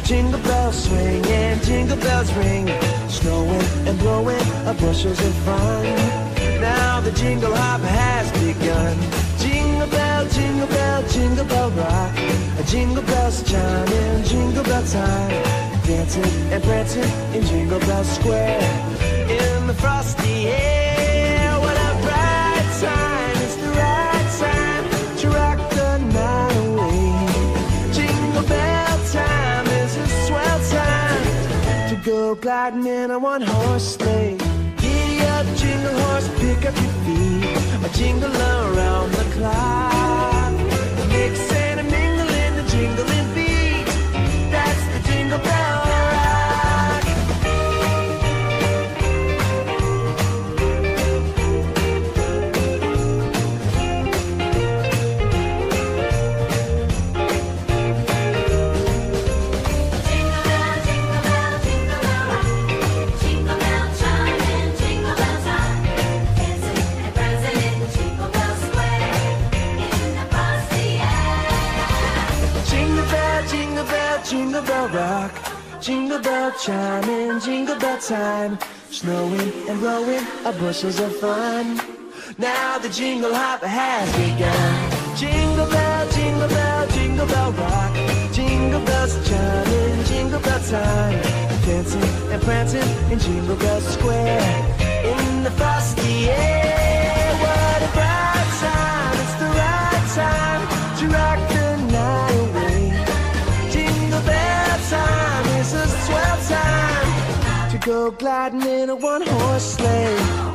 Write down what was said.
Jingle bells swing and jingle bells ring, snowing and blowing bushels of fun. Now the jingle hop has begun. Jingle bell, jingle bell, jingle bell rock. Jingle bells chiming, jingle bell time. Dancing and prancing in Jingle Bell Square. In the frosty air, what a bright time. It's the right time to rock the night away. Jingle bell time is a swell time to go gliding in a one-horse sleigh. Giddy up, jingle horse, pick up your feet. A jingle around the clock. Mix and a mingle in the jingling beat. That's the Jingle Bell Rock. Jingle bell, jingle bell, jingle bell rock. Jingle bell chime in jingle bell time. Dancing and prancing in Jingle Bell Square. In the frosty air. Jingle bell, jingle bell, jingle bell rock. Jingle bell chiming, jingle bell time. Snowing and blowing bushels of fun. Now the jingle hop has begun. Jingle bell, jingle bell, jingle bell rock. Jingle bells chiming, jingle bell time. Dancing and prancing in Jingle Bell Square. In the frosty air, what a bright time. It's the right time to rock the night away. Jingle bell time is a swell time to go gliding in a one-horse sleigh.